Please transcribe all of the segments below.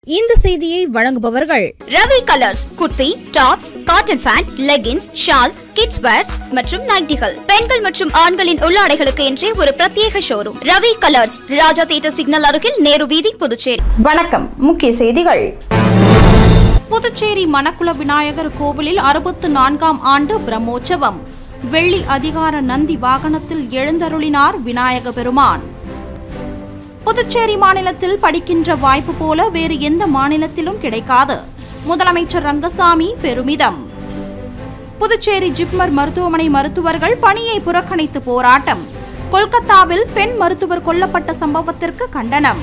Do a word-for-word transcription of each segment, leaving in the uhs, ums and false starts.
இந்த செய்தியை வழங்குபவர்கள் Ravi colours. Kurti, tops, cotton pant, leggings, shawl, kids wears மற்றும் நைட்டிகள், பெண்கள் மற்றும் ஆண்களின் உள்ளாடைகளுக்கு என்றே ஒரு பிரத்யேக showroom. Ravi colours, Raja theatre signal அருகில், நேரு வீதி, புதுச்சேரி. வணக்கம். முக்கிய செய்திகள். புதுச்சேரி மணக்குள விநாயகர் கோவிலில் அறுபத்து நான்காம் ஆண்டு பிரம்மோற்சவம். வெள்ளி அதிகார நந்தி வாகனத்தில் எழுந்தருளினார் விநாயக பெருமான். புதுச்சேரி மாநிலத்தில் படிக்கின்ற வாய்ப்பு போல வேறு எந்த மாநிலத்திலும் கிடைக்காது. முதலமைச்சர் ரங்கசாமி பெருமிதம். புதுச்சேரி ஜிப்மர் மருத்துவமனை மருத்துவர்கள் பணியை புறக்கணித்து போராட்டம். கொல்கத்தாவில் பெண் மருத்துவர் கொல்லப்பட்ட சம்பவத்திற்கு கண்டனம்.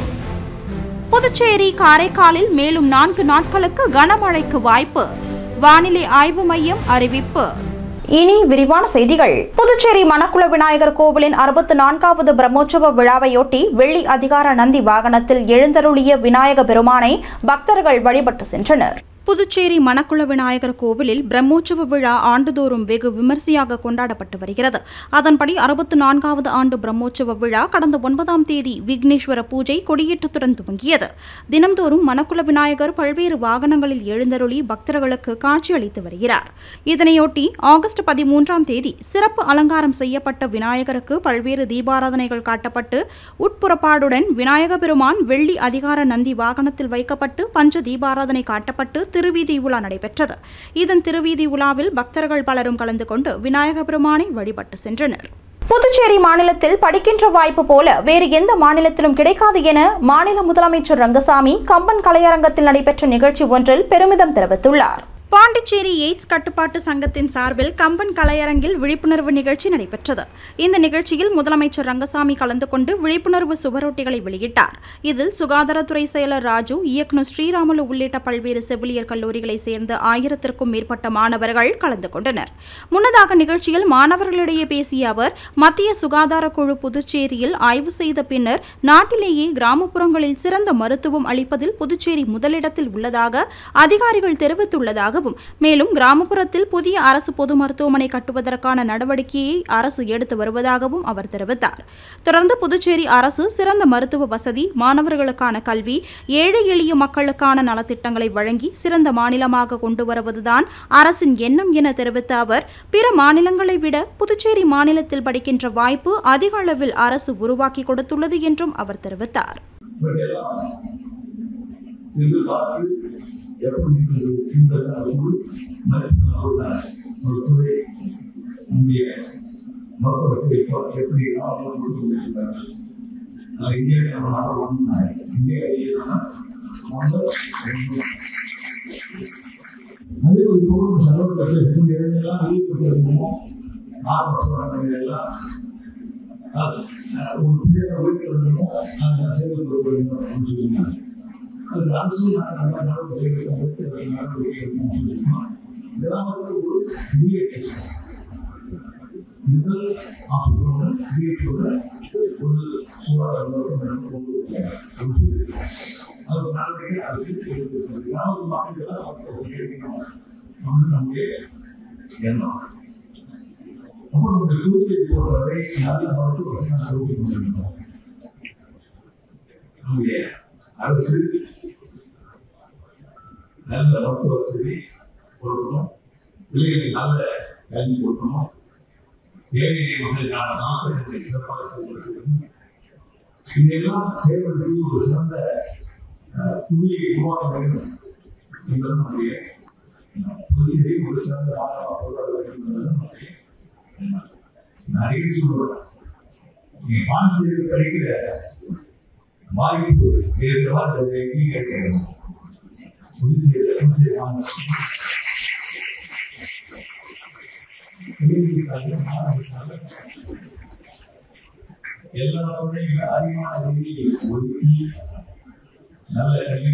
புதுச்சேரி காரைக்காலில் மேலும் நான்கு நாட்களுக்கு கனமழைக்கு வாய்ப்பு. வானிலை ஆய்வு மையம் அறிவிப்பு. இனி விரிவான செய்திகள். புதுச்சேரி மணக்குள விநாயகர் கோவிலின் அறுபத்தி நான்காவது பிரம்மோற்சவ விழாவையொட்டி வெள்ளி அதிகார நந்தி வாகனத்தில் எழுந்தருளிய விநாயக பெருமானை பக்தர்கள் வழிபட்டு சென்றனர். புதுச்சேரி மணக்குள விநாயகர் கோவிலில் பிரம்மோற்சவ விழா ஆண்டுதோறும் வெகு விமரிசையாக கொண்டாடப்பட்டு வருகிறது. அதன்படி அறுபத்தி நான்காவது ஆண்டு பிரம்மோற்சவ விழா கடந்த ஒன்பதாம் தேதி விக்னேஸ்வர பூஜை கொடியேற்றத்துடன் துவங்கியது. தினம்தோறும் மணக்குள விநாயகர் பல்வேறு வாகனங்களில் எழுந்தருளி பக்தர்களுக்கு காட்சியளித்து வருகிறார். இதனையொட்டி ஆகஸ்ட் பதிமூன்றாம் தேதி சிறப்பு அலங்காரம் செய்யப்பட்ட விநாயகருக்கு பல்வேறு தீபாராதனைகள் காட்டப்பட்டு உட்புறப்பாடுடன் விநாயக பெருமான் வெள்ளி அதிகார நந்தி வாகனத்தில் வைக்கப்பட்டு பஞ்ச தீபாராதனை காட்டப்பட்டு திருவீதி உலா நடைபெற்றது. இதன் திருவீதி உலாவில் பக்தர்கள் பலரும் கலந்து கொண்டு விநாயக பெருமானை வழிபட்டு சென்றனர். புதுச்சேரி மாநிலத்தில் படிக்கின்ற வாய்ப்பு போல வேறு எந்த மாநிலத்திலும் கிடைக்காது என மாநில முதலமைச்சர் ரங்கசாமி கம்பன் கலையரங்கத்தில் நடைபெற்ற நிகழ்ச்சி ஒன்றில் பெருமிதம் தெரிவித்துள்ளார். பாண்டிச்சேரி எய்ட்ஸ் கட்டுப்பாட்டு சங்கத்தின் சார்பில் கம்பன் கலையரங்கில் விழிப்புணர்வு நிகழ்ச்சி நடைபெற்றது. இந்த நிகழ்ச்சியில் முதலமைச்சர் ரங்கசாமி கலந்து கொண்டு விழிப்புணர்வு சுவரொட்டிகளை வெளியிட்டார். இதில் சுகாதாரத்துறை செயலர் ராஜு, இயக்குநர் ஸ்ரீராமுலு உள்ளிட்ட பல்வேறு செவிலியர் கல்லூரிகளை சேர்ந்த ஆயிரத்திற்கும் மேற்பட்ட மாணவர்கள் கலந்து கொண்டனர். முன்னதாக நிகழ்ச்சியில் மாணவர்களிடையே பேசிய அவர், மத்திய சுகாதார குழு புதுச்சேரியில் ஆய்வு செய்த பின்னர் நாட்டிலேயே கிராமப்புறங்களில் சிறந்த மருத்துவம் அளிப்பதில் புதுச்சேரி முதலிடத்தில் உள்ளதாக அதிகாரிகள் தெரிவித்துள்ளதாக, மேலும் கிராமப்புறத்தில் புதிய அரசு பொது மருத்துவமனை கட்டுவதற்கான நடவடிக்கையை அரசு எடுத்து வருவதாகவும் அவர் தெரிவித்தார். தொடர்ந்து புதுச்சேரி அரசு சிறந்த மருத்துவ வசதி, மாணவர்களுக்கான கல்வி, ஏழை எளிய மக்களுக்கான நலத்திட்டங்களை வழங்கி சிறந்த மாநிலமாக கொண்டு வருவதுதான் அரசின் எண்ணம் என தெரிவித்த அவர், பிற மாநிலங்களை விட புதுச்சேரி மாநிலத்தில் படிக்கின்ற வாய்ப்பு அதிக அளவில் அரசு உருவாக்கி கொடுத்துள்ளது என்றும் அவர் தெரிவித்தார். எப்படி இந்த மருத்துவரை நம்முடைய மருத்துவத்தை எப்படி இந்தியா அதே ஒரு பொருள் செலவு எல்லாம் வெளியிட்டிருக்கோமோ எல்லாம் ஒரு பெரிய உழைக்கணுமோ அதை சேவை கொடுக்கணும் அப்படின்னு சொல்லியிருந்தாங்க. அது அரசு நடவடிக்கை கிராமத்தில் ஒரு பிஎட் முதல் ஆசிரியர் பிஎட்டோட ஒரு சுகாதார மருத்துவமனை கொண்டு அது நடவடிக்கை அரசு எடுத்திருக்கிறது. கிராமத்து மக்கள் நம்முடைய எண்ணம். அப்போ நம்முடைய புதுச்சேரி போன்றவரை நல்ல மருத்துவ வசதி கொண்டிருக்கிறோம். நம்முடைய அரசு நல்ல மருத்துவ வசதி கொடுக்கணும், பிள்ளைகளுக்கு நல்ல கல்வி கொடுக்கணும், ஏழை மக்களுக்கான நாட்டை சிறப்பாக செயல்படுத்தணும். இதெல்லாம் செயல்படுத்தி ஒரு சிறந்த புள்ளியை உருவாக்க வேண்டும் என்பது நம்முடைய புதுச்சேரி ஒரு சிறந்த மாநிலமாக உருவாக்க வேண்டும் என்பது நம்முடைய நிறைய சொல்லுவேன். நீங்க பாண்டிச்சேரி படிக்கிற வாய்ப்பு இருக்கிறதா கேட்கிறேன். புதுச்சேரி புதுச்சேரி எல்லாருடைய அதிகமான நிதியை ஒதுக்கி நல்ல கல்வி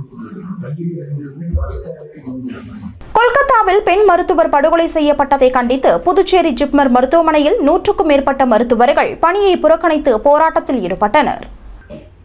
கொல்கத்தாவில் பெண் மருத்துவர் படுகொலை செய்யப்பட்டதை கண்டித்து புதுச்சேரி ஜிப்மர் மருத்துவமனையில் நூற்றுக்கும் மேற்பட்ட மருத்துவர்கள் பணியை புறக்கணித்து போராட்டத்தில் ஈடுபட்டனர்.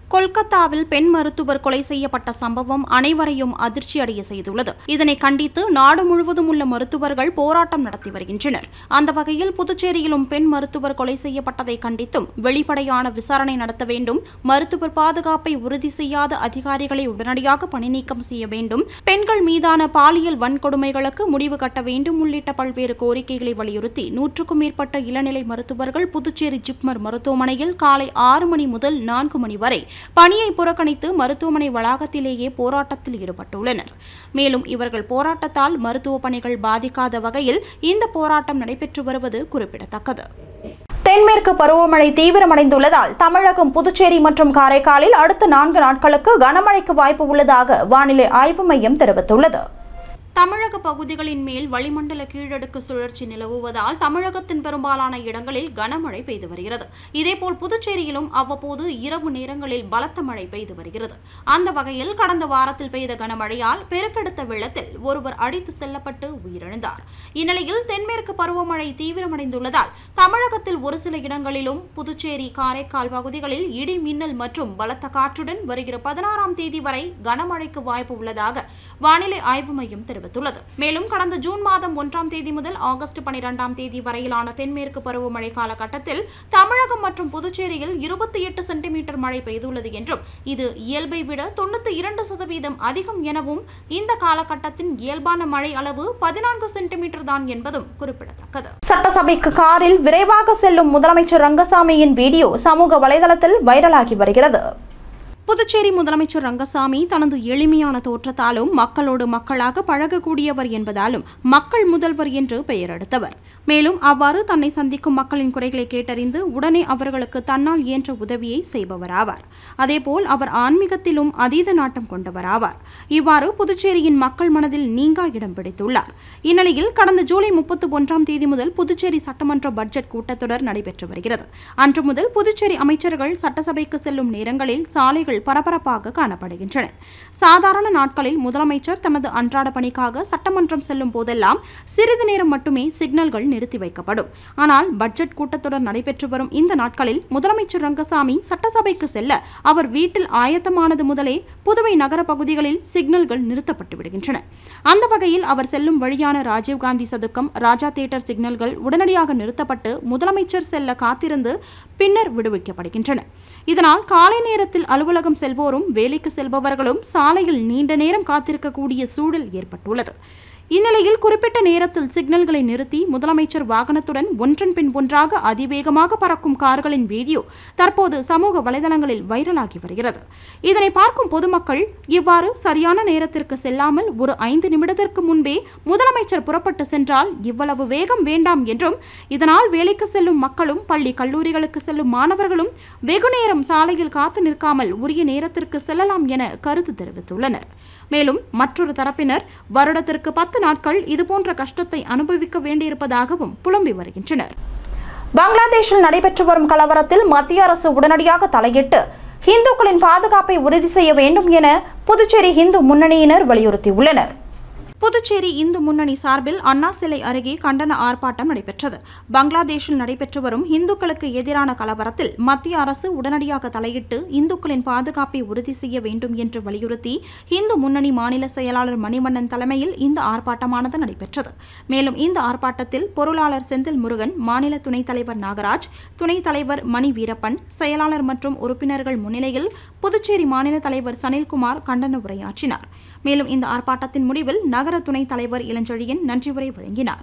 கொல்கத்தாவில் பெண் மருத்துவர் கொலை செய்யப்பட்ட சம்பவம் அனைவரையும் அதிர்ச்சியடைய செய்துள்ளது. இதனை கண்டித்து நாடு முழுவதும் உள்ள மருத்துவர்கள் போராட்டம் நடத்தி வருகின்றனர். அந்த வகையில் புதுச்சேரியிலும் பெண் மருத்துவர் கொலை செய்யப்பட்டதை கண்டித்தும் வெளிப்படையான விசாரணை நடத்த வேண்டும், மருத்துவர் பாதுகாப்பை உறுதி செய்யாத அதிகாரிகளை உடனடியாக பணிநீக்கம் செய்ய வேண்டும், பெண்கள் மீதான பாலியல் வன்கொடுமைகளுக்கு முடிவு கட்ட வேண்டும் உள்ளிட்ட பல்வேறு கோரிக்கைகளை வலியுறுத்தி நூற்றுக்கும் மேற்பட்ட இளநிலை மருத்துவர்கள் புதுச்சேரி ஜிப்மர் மருத்துவமனையில் காலை ஆறு மணி முதல் நான்கு மணி வரை பணியை புறக்கணித்து மருத்துவமனை வளாகத்திலேயே போராட்டத்தில் ஈடுபட்டுள்ளனர். மேலும் இவர்கள் போராட்டத்தால் மருத்துவ பணிகள் பாதிக்காத வகையில் இந்த போராட்டம் நடைபெற்று வருவது குறிப்பிடத்தக்கது. தென்மேற்கு பருவமழை தீவிரமடைந்துள்ளதால் தமிழகம், புதுச்சேரி மற்றும் காரைக்காலில் அடுத்த நான்கு நாட்களுக்கு கனமழைக்கு வாய்ப்பு உள்ளதாக வானிலை ஆய்வு மையம் தெரிவித்துள்ளது. தமிழக பகுதிகளின் மேல் வளிமண்டல கீழடுக்கு சுழற்சி நிலவுவதால் தமிழகத்தின் பெரும்பாலான இடங்களில் கனமழை பெய்து வருகிறது. இதேபோல் புதுச்சேரியிலும் அவ்வப்போது இரவு நேரங்களில் பலத்த மழை பெய்து வருகிறது. அந்த வகையில் கடந்த வாரத்தில் பெய்த கனமழையால் பெருக்கெடுத்த வெள்ளத்தில் ஒருவர் அடித்து செல்லப்பட்டு உயிரிழந்தார். இந்நிலையில் தென்மேற்கு பருவமழை தீவிரமடைந்துள்ளதால் தமிழகத்தில் ஒரு சில இடங்களிலும் புதுச்சேரி, காரைக்கால் பகுதிகளில் இடி மின்னல் மற்றும் பலத்த காற்றுடன் வருகிற பதினாறாம் தேதி வரை கனமழைக்கு வாய்ப்பு உள்ளதாக வானிலை ஆய்வு மையம் தெரிவித்துள்ளது. மேலும் கடந்த ஜூன் மாதம் ஒன்றாம் தேதி முதல் ஆகஸ்ட் பனிரெண்டாம் தேதி வரையிலான தென்மேற்கு பருவமழை காலகட்டத்தில் தமிழகம் மற்றும் புதுச்சேரியில் இருபத்தி எட்டு சென்டிமீட்டர் மழை பெய்துள்ளது என்றும் இது இயல்பை விட தொண்ணூத்தி இரண்டு சதவீதம் அதிகம் எனவும் இந்த காலகட்டத்தின் இயல்பான மழை அளவு பதினான்கு சென்டிமீட்டர் தான் என்பதும் குறிப்பிடத்தக்கது. சட்டசபைக்கு காரில் விரைவாக செல்லும் முதலமைச்சர் ரங்கசாமியின் வீடியோ சமூக வலைதளத்தில் வைரலாகி வருகிறது. புதுச்சேரி முதலமைச்சர் ரங்கசாமி தனது எளிமையான தோற்றத்தாலும் மக்களோடு மக்களாக பழகக்கூடியவர் என்பதாலும் மக்கள் முதல்வர் என்று பெயர் எடுத்தவர். மேலும் அவ்வாறு தன்னை சந்திக்கும் மக்களின் குறைகளை கேட்டறிந்து உடனே அவர்களுக்கு தன்னால் இயன்ற உதவியை செய்பவராவார். அதேபோல் அவர் ஆன்மீகத்திலும் அதீத நாட்டம் கொண்டவராவார். இவ்வாறு புதுச்சேரியின் மக்கள் மனதில் நீங்கா இடம் பிடித்துள்ளார். இந்நிலையில் கடந்த ஜூலை முப்பத்தி ஒன்றாம் தேதி முதல் புதுச்சேரி சட்டமன்ற பட்ஜெட் கூட்டத்தொடர் நடைபெற்று வருகிறது. அன்று முதல் புதுச்சேரி அமைச்சர்கள் சட்டசபைக்கு செல்லும் நேரங்களில் சாலைகள் பரபரப்பாக காணப்படுகின்றன. சாதாரண நாட்களில் முதலமைச்சர் தமது அன்றாட பணிக்காக சட்டமன்றம் செல்லும் போதெல்லாம் சிறிது நேரம் மட்டுமே சிக்னல்கள் நிறுத்தி வைக்கப்படும். ஆனால் பட்ஜெட் கூட்டத்தொடர் நடைபெற்று வரும் இந்த நாட்களில் முதலமைச்சர் ரங்கசாமி சட்டசபைக்கு செல்ல அவர் வீட்டில் ஆயத்தமானது முதலே புதுவை நகர பகுதிகளில் சிக்னல்கள் நிறுத்தப்பட்டு விடுகின்றன. அந்த வகையில் அவர் செல்லும் வழியான ராஜீவ்காந்தி சதுக்கம், ராஜா தியேட்டர் சிக்னல்கள் உடனடியாக நிறுத்தப்பட்டு முதலமைச்சர் செல்ல காத்திருந்து பின்னர் விடுவிக்கப்படுகின்றன. இதனால் காலை நேரத்தில் அலுவலகம் செல்வோரும் வேலைக்கு செல்பவர்களும் சாலையில் நீண்ட நேரம் காத்திருக்கக்கூடிய சூழல் ஏற்பட்டுள்ளது. இந்நிலையில் குறிப்பிட்ட நேரத்தில் சிக்னல்களை நிறுத்தி முதலமைச்சர் வாகனத்துடன் ஒன்றன் பின் ஒன்றாக அதிவேகமாக பறக்கும் கார்களின் வீடியோ தற்போது சமூக வலைதளங்களில் வைரலாகி வருகிறது. இதனை பார்க்கும் பொதுமக்கள் இவ்வாறு சரியான நேரத்திற்கு செல்லாமல் ஒரு ஐந்து நிமிடத்திற்கு முன்பே முதலமைச்சர் புறப்பட்டு சென்றால் இவ்வளவு வேகம் வேண்டாம் என்றும், இதனால் வேலைக்கு செல்லும் மக்களும் பள்ளி கல்லூரிகளுக்கு செல்லும் மாணவர்களும் வெகுநேரம் சாலையில் காத்து நிற்காமல் உரிய நேரத்திற்கு செல்லலாம் என கருத்து தெரிவித்துள்ளனர். மேலும் மற்றொரு தரப்பினர் வருடத்திற்கு பத்து நாட்கள் இதுபோன்ற கஷ்டத்தை அனுபவிக்க வேண்டியிருப்பதாகவும் புலம்பி வருகின்றனர். பங்களாதேஷில் நடைபெற்று வரும் கலவரத்தில் மத்திய அரசு உடனடியாக தலையிட்டு இந்துக்களின் பாதுகாப்பை உறுதி செய்ய வேண்டும் என புதுச்சேரி இந்து முன்னணியினர் வலியுறுத்தியுள்ளனர். புதுச்சேரி இந்து முன்னணி சார்பில் அண்ணா சிலை அருகே கண்டன ஆர்ப்பாட்டம் நடைபெற்றது. பங்களாதேஷில் நடைபெற்று வரும் இந்துக்களுக்கு எதிரான கலவரத்தில் மத்திய அரசு உடனடியாக தலையிட்டு இந்துக்களின் பாதுகாப்பை உறுதி செய்ய வேண்டும் என்று வலியுறுத்தி இந்து முன்னணி மாநில செயலாளர் மணிவண்ணன் தலைமையில் இந்த ஆர்ப்பாட்டமானது நடைபெற்றது. மேலும் இந்த ஆர்ப்பாட்டத்தில் பொருளாளர் செந்தில் முருகன், மாநில துணைத் தலைவர் நாகராஜ், துணைத் தலைவர் மணி வீரப்பன், செயலாளர் மற்றும் உறுப்பினர்கள் முன்னிலையில் புதுச்சேரி மாநில தலைவர் சனில்குமார் கண்டன உரையாற்றினார். மேலும் இந்த ஆர்ப்பாட்டத்தின் முடிவில் நகர துணைத் தலைவர் இளஞ்செழியன் நன்றி உரை வழங்கினார்.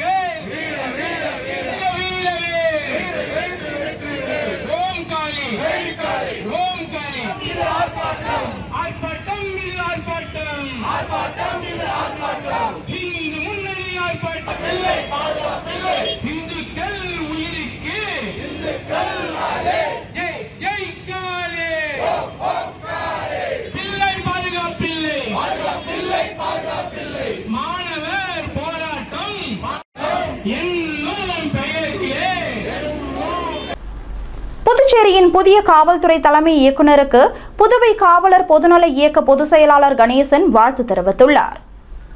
புதுச்சேரியின் புதிய காவல்துறை தலைமை இயக்குநருக்கு புதுவை காவலர் பொதுநல இயக்க பொதுச் செயலாளர் கணேசன் வாழ்த்து தெரிவித்துள்ளார்.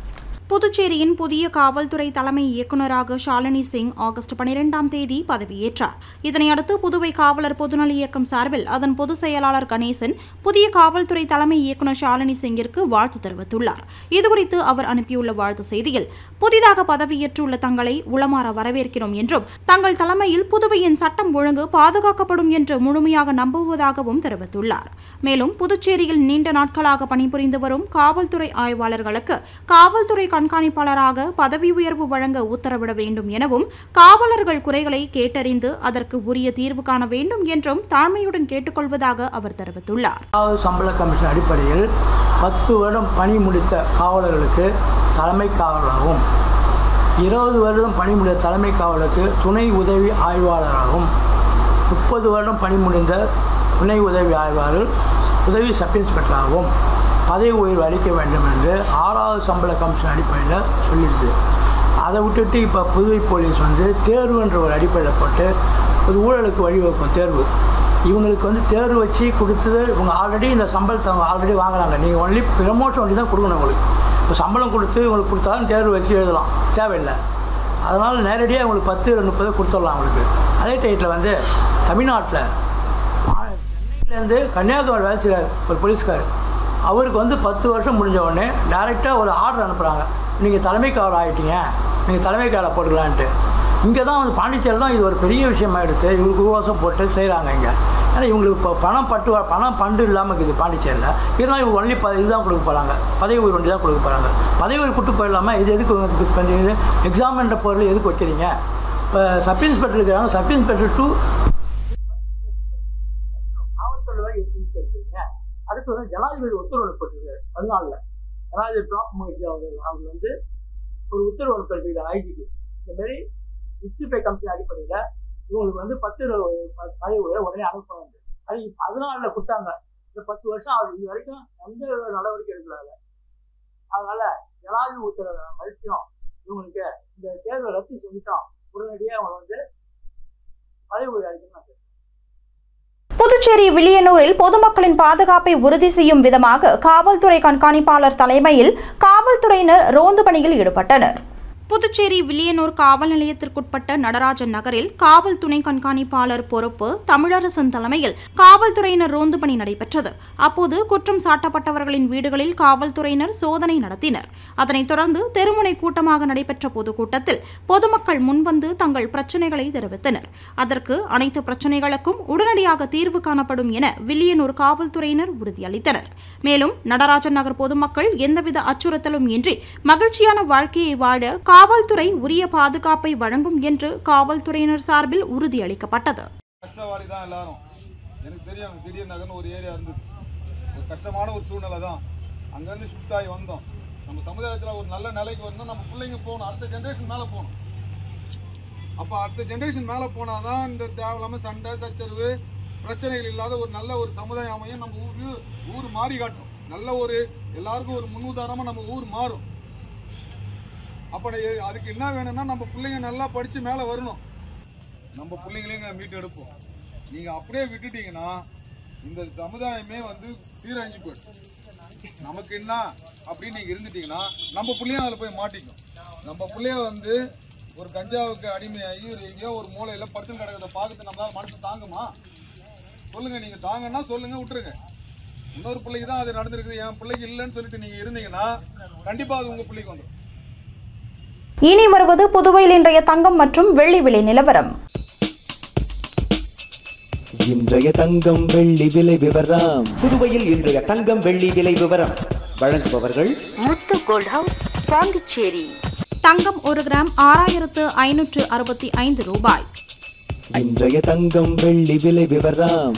புதுச்சேரியின் புதிய காவல்துறை தலைமை இயக்குநராக ஷாலினி சிங் ஆகஸ்ட் பனிரெண்டாம் தேதி பதவியேற்றார். இதனையடுத்து புதுவை காவலர் பொதுநல இயக்கம் சார்பில் அதன் பொதுச் செயலாளர் கணேசன் புதிய காவல்துறை தலைமை இயக்குநர் ஷாலினி சிங்கிற்கு வாழ்த்து தெரிவித்துள்ளார். இதுகுறித்து அவர் அனுப்பியுள்ள வாழ்த்து செய்தியில், புதிதாக பதவியேற்றுள்ள தங்களை உளமாற வரவேற்கிறோம் என்றும் தங்கள் தலைமையில் புதுவையின் சட்டம் ஒழுங்கு பாதுகாக்கப்படும் என்று முழுமையாக நம்புவதாகவும் தெரிவித்துள்ளார். மேலும் புதுச்சேரியில் நீண்ட நாட்களாக பணிபுரிந்து வரும் காவல்துறை ஆய்வாளர்களுக்கு காவல்துறை கண்காணிப்பாளராக பதவி உயர்வு வழங்க உத்தரவிட வேண்டும் எனவும் காவலர்கள் குறைகளை கேட்டறிந்து அதற்கு உரிய தீர்வு காண வேண்டும் என்றும் தாழ்மையுடன் கேட்டுக்கொள்வதாக அவர் தெரிவித்துள்ளார். சம்பள கமிஷன் அடிப்படையில் பத்து வருடம் பணி முடித்த காவலர்களுக்கு தலைமை காவலராகவும் இருபது வருடம் பணி முடித்த தலைமை காவலருக்கு துணை உதவி ஆய்வாளராகவும் முப்பது வருடம் பணி முடிந்த துணை உதவி ஆய்வாளர் உதவி சப் இன்ஸ்பெக்டராகவும் பதவி உயர்வு அளிக்க வேண்டும் என்று ஆறாவது சம்பள கமிஷன் அடிப்படையில் சொல்லிடுது. அதை விட்டுட்டு இப்போ புதுவை போலீஸ் வந்து தேர்வுன்ற ஒரு அடிப்படையில் போட்டு ஒரு ஊழலுக்கு வழிவகுக்கும் தேர்வு. இவங்களுக்கு வந்து தேர்வு வச்சு கொடுத்தது இவங்க ஆல்ரெடி இந்த சம்பளத்தை அவங்க ஆல்ரெடி வாங்குறாங்க. நீங்கள் ஒன்லி ப்ரமோஷன் ஒன்லி தான் கொடுக்கணும். உங்களுக்கு இப்போ சம்பளம் கொடுத்து இவங்களுக்கு கொடுத்தாலும் தேர்வு வச்சு எழுதலாம், தேவையில்லை. அதனால் நேரடியாக இவங்களுக்கு பத்து முப்பது கொடுத்துடலாம் அவங்களுக்கு. அதே டைட்டில் வந்து தமிழ்நாட்டில் சென்னையிலேருந்து கன்னியாகுமரி வேலை செய்கிறார் ஒரு போலீஸ்கார். அவருக்கு வந்து பத்து வருஷம் முடிஞ்ச உடனே டைரெக்டாக ஒரு ஆர்டர் அனுப்புகிறாங்க, நீங்கள் தலைமை காவலர் ஆகிட்டீங்க, நீங்கள் தலைமை காவலர் போட்டுக்கலான்ட்டு. இங்கே தான் வந்து பாண்டிச்சேரியில் தான் இது ஒரு பெரிய விஷயமாக எடுத்து இவங்களுக்கு உருவாசம் போட்டு செய்கிறாங்க இங்கே. ஏன்னா இவங்களுக்கு இப்போ பணம் பட்டு பணம் பண்டு இல்லாமல் இருக்குது பாண்டிச்சேரியில். இருந்தாலும் இவங்க ஒன்லி ப இதுதான் கொடுக்க போகிறாங்க, பதவி உயர்வு ஒன்றி தான் கொடுக்க போகிறாங்க. பதவி உயர்வு கூட்டு போயிடலாமல் இது எதுக்கு பண்ணி எக்ஸாம்ன்ற பொருள் எதுக்கு வச்சுறீங்க? இப்போ சப் இன்ஸ்பெக்டர் இருக்கிறாங்க, சப் இன்ஸ்பெக்டர் டூ காவல்துறை எடுத்துருக்கீங்க. அடுத்து வந்து ஜனாதிபதி உத்தரவு அனுப்பிட்டிருக்காரு பதினாலில். ஜனாதிபதி டிராப் முயற்சி அவங்க அவங்க வந்து ஒரு உத்தரவு அனுப்பியிருக்காங்க ஐஜிக்கு. இந்தமாரி சிக்ஸ்டி ஃபைவ் கம்பெனி அடிப்படையில் இவங்களுக்கு வந்து பத்து பதவி உயர்வு உடனே அனுப்புவாங்க. அது பதினாலில் கொடுத்தாங்க. இந்த பத்து வருஷம் அது இது வரைக்கும் எந்த நடவடிக்கை எடுக்கலாங்க. அதனால ஜனாதிபதி உத்தரவு மதிச்சியும் இவங்களுக்கு இந்த தேர்வை ரத்து செஞ்சுட்டோம், உடனடியாக அவங்க வந்து பதவி உயர்வு அளிக்கணும். புதுச்சேரி வில்லியனூரில் பொதுமக்களின் பாதுகாப்பை உறுதி செய்யும் விதமாக காவல்துறை கண்காணிப்பாளர் தலைமையில் காவல்துறையினர் ரோந்து பணியில் ஈடுபட்டனர். புதுச்சேரி வில்லியனூர் காவல் நிலையத்திற்குட்பட்ட நடராஜன் நகரில் காவல் துணை கண்காணிப்பாளர் பொறுப்பு தமிழரசன் தலைமையில் காவல்துறையினர் ரோந்து பணி நடைபெற்றது. அப்போது குற்றம் சாட்டப்பட்டவர்களின் வீடுகளில் காவல்துறையினர் சோதனை நடத்தினர். அதனைத் தொடர்ந்து தெருமுனை கூட்டமாக நடைபெற்ற பொதுக்கூட்டத்தில் பொதுமக்கள் முன்வந்து தங்கள் பிரச்சினைகளை தெரிவித்தனர். அதற்கு அனைத்து பிரச்சினைகளுக்கும் உடனடியாக தீர்வு காணப்படும் என வில்லியனூர் காவல்துறையினர் உறுதியளித்தனர். மேலும் நடராஜன் நகர் பொதுமக்கள் எந்தவித அச்சுறுத்தலும் இன்றி மகிழ்ச்சியான வாழ்க்கையை வாழ காவல்துறை உரிய பாதுகாப்பை வழங்கும் என்று காவல்துறையினர் சார்பில் உறுதியளிக்கப்பட்டது. கஷ்டவாளி தான் எல்லாரும். எனக்கு தெரியும், திடீர் நகர்னு ஒரு ஏரியா இருந்தது. ஒரு கஷ்டமான ஒரு சூழ்நிலை தான். அங்கேருந்து ஷிஃப்ட் ஆகி வந்தோம். நம்ம சமுதாயத்தில் ஒரு நல்ல நிலைக்கு வரணும், நம்ம பிள்ளைங்க போகணும், அடுத்த ஜென்ரேஷன் மேலே போகணும். அப்போ அடுத்த ஜென்ரேஷன் மேலே போனால் தான் இந்த தேவையில்லாமல் சண்டை சச்சரவு பிரச்சனைகள் இல்லாத ஒரு நல்ல ஒரு சமுதாயம் அமையும். நம்ம ஊர் ஊர் மாறி காட்டும். நல்ல ஒரு எல்லாருக்கும் ஒரு முன்னுதாரணமாக நம்ம ஊர் மாறும். அப்போ அதுக்கு என்ன வேணும்னா நம்ம பிள்ளைங்க நல்லா படித்து மேலே வரணும். நம்ம பிள்ளைங்களையும் மீட்டு எடுப்போம். நீங்கள் அப்படியே விட்டுட்டீங்கன்னா இந்த சமுதாயமே வந்து சீரழிஞ்சு போயிடும். நமக்கு என்ன அப்படின்னு நீங்கள் இருந்துட்டீங்கன்னா நம்ம பிள்ளைங்க அதில் போய் மாட்டிக்கும். நம்ம பிள்ளைய வந்து ஒரு கஞ்சாவுக்கு அடிமையாகி ஒரு எங்கேயோ ஒரு மூலையில் படுத்து கிடக்கிறத பார்த்துட்டு நம்மளால மனசு தாங்குமா? சொல்லுங்கள். நீங்கள் தாங்கன்னா சொல்லுங்கள், விட்டுருங்க. இன்னொரு பிள்ளைக்கு தான் அது நடந்திருக்குது, என் பிள்ளைக்கு இல்லைன்னு சொல்லிட்டு நீங்கள் இருந்தீங்கன்னா கண்டிப்பாக அது உங்கள் பிள்ளைக்கு வந்துடும். இனி வருவது புதுவையில் இன்றைய தங்கம் மற்றும் வெள்ளி விலை நிலவரம். இன்றைய தங்கம் வெள்ளி விலை விவரம். புதுவையில் இன்றைய தங்கம் வெள்ளி விலை விவரம் வழங்குபவர்கள் முத்து கோல்ட் ஹவுஸ், பாண்டிச்சேரி. தங்கம் ஒரு கிராம் ஆறாயிரத்து ஐநூற்று அறுபத்தி ஐந்து ரூபாய். இன்றைய தங்கம் வெள்ளி விலை விவரம்.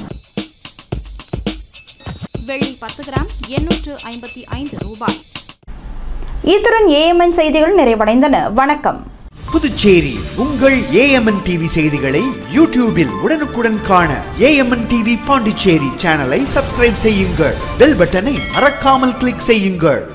வெள்ளி பத்து கிராம் எண்ணூற்று ஐம்பத்தி ஐந்து ரூபாய். இத்துடன் ஏஎம்என் செய்திகள் நிறைவடைந்தன. வணக்கம். புதுச்சேரி உங்கள் ஏஎம்என் டிவி செய்திகளை யூடியூபில் உடனுக்குடன் காண ஏஎம்என் டிவி பாண்டிச்சேரி சேனலை சப்ஸ்கிரைப் செய்யுங்கள். பெல் பட்டனை மறக்காமல் கிளிக் செய்யுங்கள்.